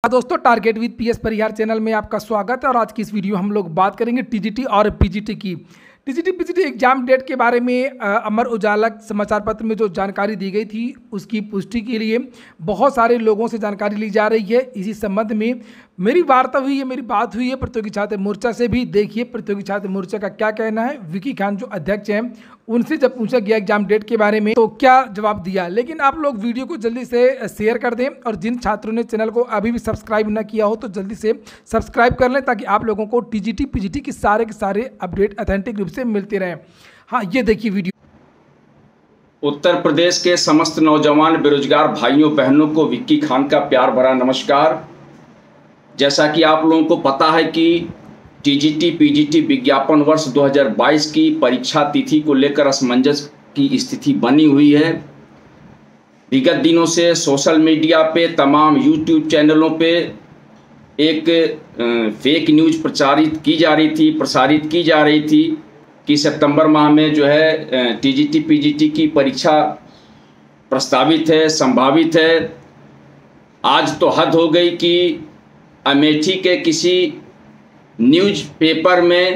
दोस्तों, target with PS Parihar channel में आपका स्वागत है। और आज की इस वीडियो हम लोग बात करेंगे टीजीटी और पीजीटी की। टीजीटी पीजीटी एग्जाम डेट के बारे में अमर उजाला समाचार पत्र में जो जानकारी दी गई थी उसकी पुष्टि के लिए बहुत सारे लोगों से जानकारी ली जा रही है। इसी संबंध में मेरी वार्ता हुई है, मेरी बात हुई है प्रतियोगी छात्र मोर्चा से भी। देखिए प्रतियोगी छात्र मोर्चा का क्या कहना है। विकी खान जो अध्यक्ष हैं उनसे जब पूछा गया एग्जाम डेट के बारे में तो क्या जवाब दिया। लेकिन आप लोग वीडियो को जल्दी से शेयर कर दें और जिन छात्रों ने चैनल को अभी भी सब्सक्राइब न किया हो तो जल्दी से सब्सक्राइब कर लें ताकि आप लोगों को टीजीटी पीजीटी के सारे के सारे अपडेट ऑथेंटिक रूप से मिलते रहें। हाँ, ये देखिए वीडियो। उत्तर प्रदेश के समस्त नौजवान बेरोजगार भाइयों बहनों को विक्की खान का प्यार भरा नमस्कार। जैसा कि आप लोगों को पता है कि टीजीटी पीजीटी विज्ञापन वर्ष 2022 की परीक्षा तिथि को लेकर असमंजस की स्थिति बनी हुई है। विगत दिनों से सोशल मीडिया पे तमाम यूट्यूब चैनलों पे एक फेक न्यूज़ प्रसारित की जा रही थी कि सितंबर माह में जो है टीजीटी पीजीटी की परीक्षा प्रस्तावित है, संभावित है। आज तो हद हो गई कि अमेठी के किसी न्यूज़ पेपर में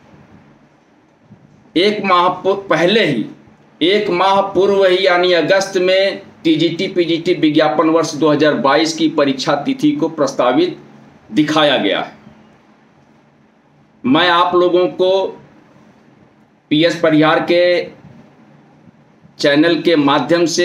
एक माह पूर्व ही यानी अगस्त में टीजीटी पीजीटी विज्ञापन वर्ष 2022 की परीक्षा तिथि को प्रस्तावित दिखाया गया है। मैं आप लोगों को पीएस परिहार के चैनल के माध्यम से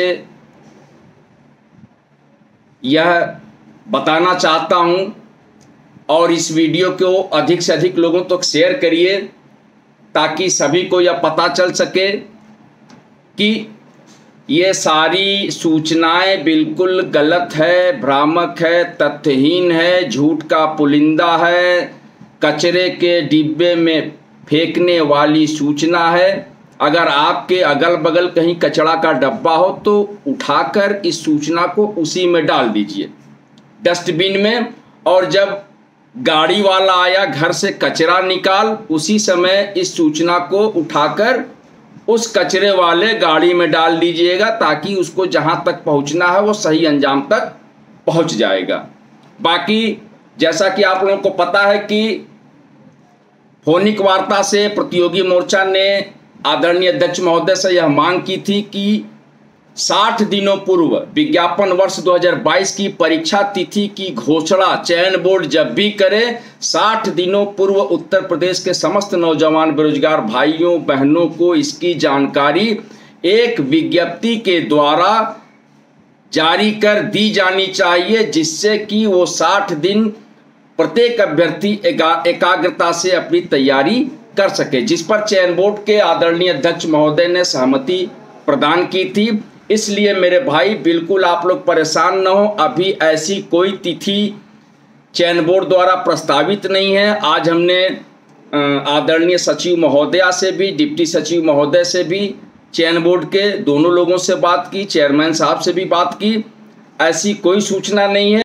यह बताना चाहता हूं और इस वीडियो को अधिक से अधिक लोगों तक शेयर करिए ताकि सभी को यह पता चल सके कि ये सारी सूचनाएं बिल्कुल गलत है, भ्रामक है, तथ्यहीन है, झूठ का पुलिंदा है, कचरे के डिब्बे में फेंकने वाली सूचना है। अगर आपके अगल बगल कहीं कचरा का डब्बा हो तो उठाकर इस सूचना को उसी में डाल दीजिए, डस्टबिन में। और जब गाड़ी वाला आया घर से कचरा निकाल, उसी समय इस सूचना को उठाकर उस कचरे वाले गाड़ी में डाल दीजिएगा ताकि उसको जहां तक पहुंचना है वो सही अंजाम तक पहुंच जाएगा। बाकी जैसा कि आप लोगों को पता है कि फोनिक वार्ता से प्रतियोगी मोर्चा ने आदरणीय अध्यक्ष महोदय से यह मांग की थी कि 60 दिनों पूर्व विज्ञापन वर्ष 2022 की परीक्षा तिथि की घोषणा चयन बोर्ड जब भी करे, 60 दिनों पूर्व उत्तर प्रदेश के समस्त नौजवान बेरोजगार भाइयों बहनों को इसकी जानकारी एक विज्ञप्ति के द्वारा जारी कर दी जानी चाहिए, जिससे कि वो 60 दिन प्रत्येक अभ्यर्थी एकाग्रता से अपनी तैयारी कर सके, जिस पर चयन बोर्ड के आदरणीय अध्यक्ष महोदय ने सहमति प्रदान की थी। इसलिए मेरे भाई बिल्कुल आप लोग परेशान न हो, अभी ऐसी कोई तिथि चयन बोर्ड द्वारा प्रस्तावित नहीं है। आज हमने आदरणीय सचिव महोदया से भी, डिप्टी सचिव महोदय से भी, चयन बोर्ड के दोनों लोगों से बात की, चेयरमैन साहब से भी बात की। ऐसी कोई सूचना नहीं है।